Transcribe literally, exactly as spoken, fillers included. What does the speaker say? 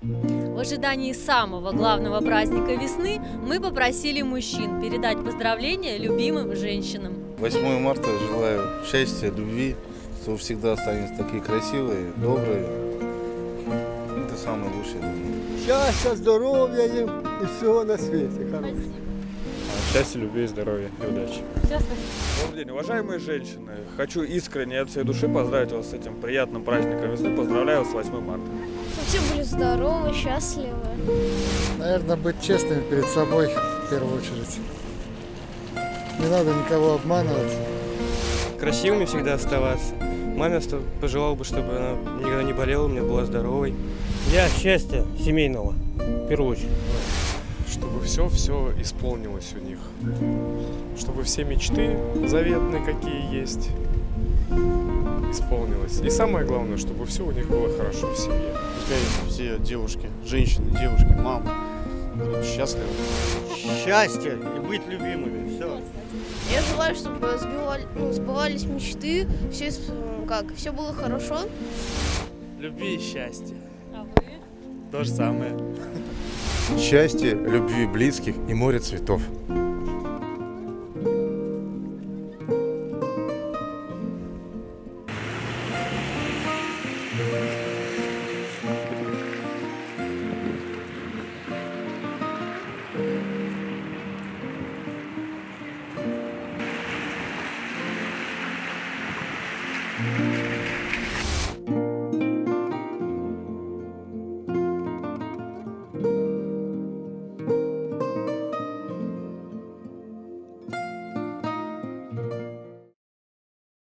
В ожидании самого главного праздника весны мы попросили мужчин передать поздравления любимым женщинам. восьмое марта желаю счастья, любви, чтобы всегда останетесь такие красивые, добрые. Это самое лучшее. Счастья, здоровья им и всего на свете. Спасибо. Счастья, любви, здоровья и удачи. Добрый день, уважаемые женщины. Хочу искренне от всей души поздравить вас с этим приятным праздником весны. Поздравляю вас с восьмым марта. Чтобы все были здоровы, счастливы. Наверное, быть честными перед собой в первую очередь. Не надо никого обманывать. Красивыми всегда оставаться. Маме пожелал бы, чтобы она никогда не болела, у меня была здоровой. Я счастья семейного, в первую очередь. Чтобы все-все исполнилось у них. Чтобы все мечты заветные, какие есть, исполнилось. И самое главное, чтобы все у них было хорошо в семье. Пускай все девушки, женщины, девушки, мамы будут счастливы. Счастье и быть любимыми. Все. Я желаю, чтобы сбивали, ну, сбывались мечты, все, как, все было хорошо. Любви и счастья. А вы? То же самое. Счастья, любви близких и море цветов. Thank you.